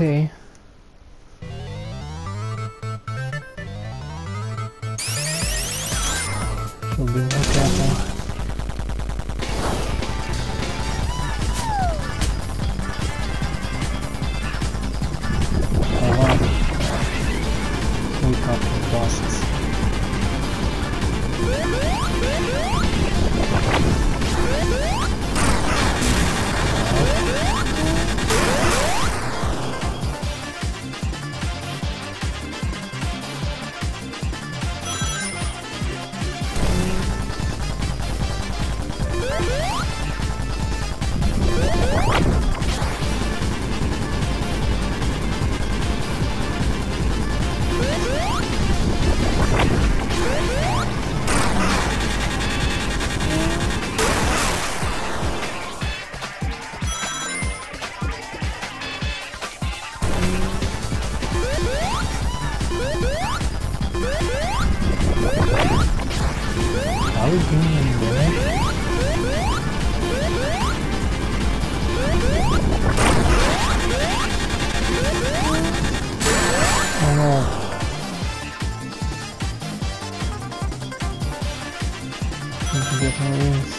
Okay. Should be more careful. We got the bosses. Are we doing any damage? Oh no. Need to get my wings.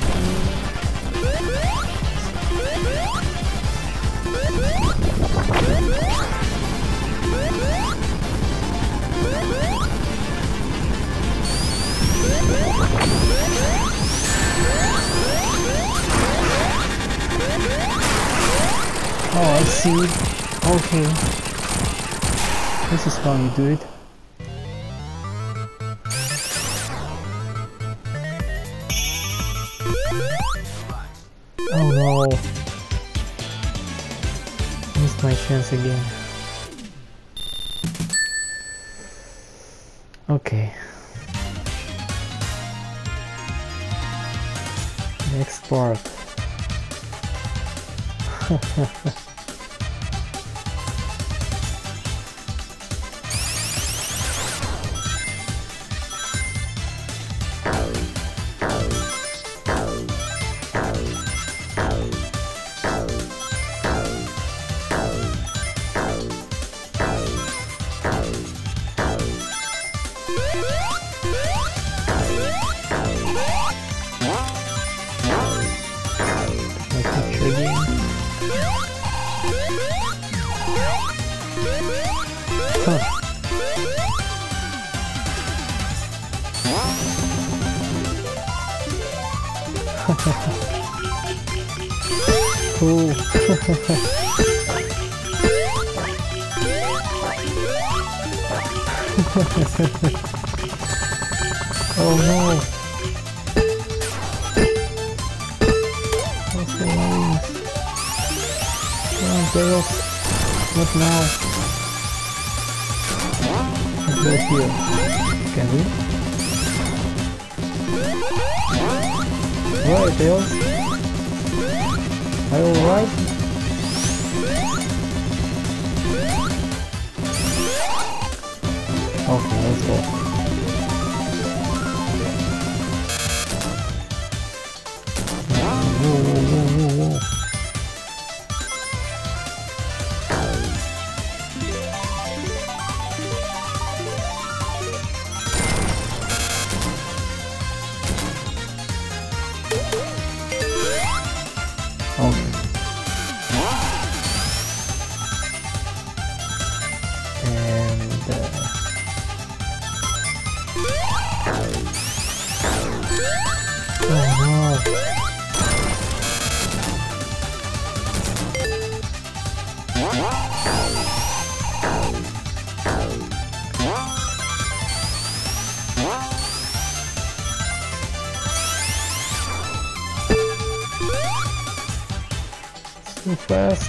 Oh, I see. Okay. This is how you do it. Oh no. Missed my chance again. Okay. Next part. Cool. Oh no. What's going on? Come on, Tails. Not now. Let's go here. Can we? Right, Tails. Are you alright? Okay, let's go. Whoa, whoa, whoa, whoa, whoa. Too fast.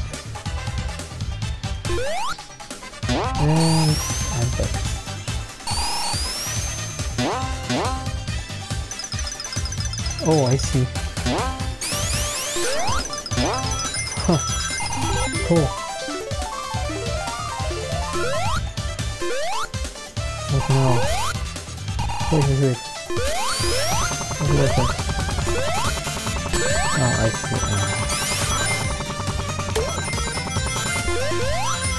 And I'm back. Oh, I see. Huh. Cool. What now? What is it? What is that? Oh, I see.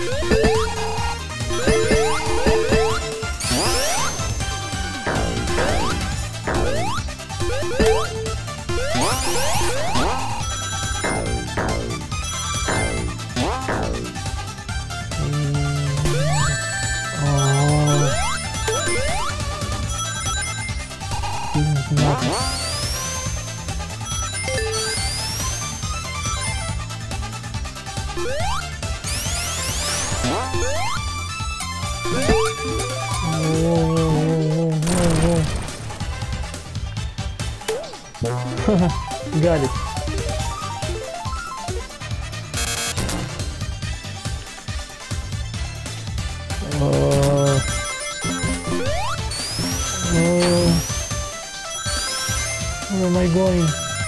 Got it. Oh. Where am I going?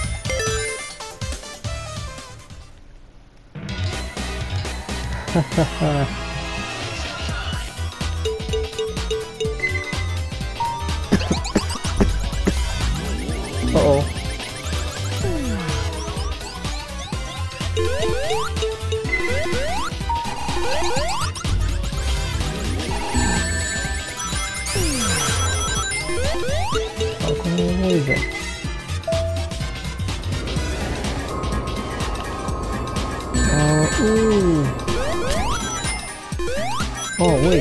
Uh-oh. How can I avoid that? Ooh. Oh, wait.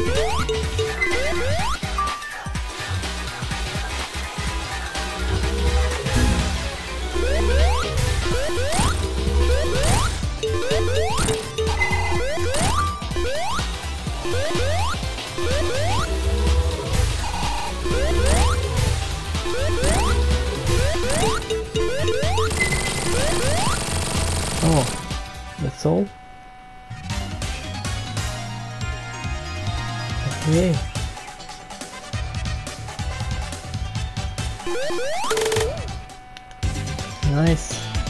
Oh, that's all? Okay. Nice.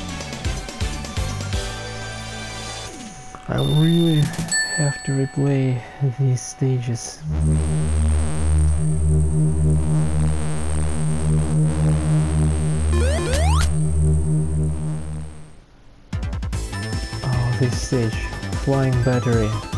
I really have to replay these stages. Oh, this stage, Flying Battery.